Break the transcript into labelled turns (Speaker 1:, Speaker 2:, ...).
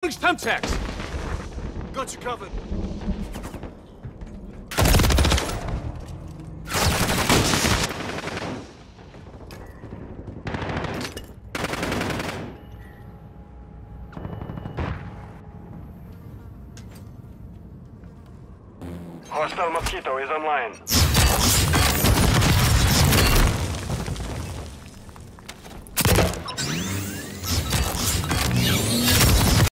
Speaker 1: Throwing stemtex!
Speaker 2: Got you covered.
Speaker 3: Hostile Mosquito is online.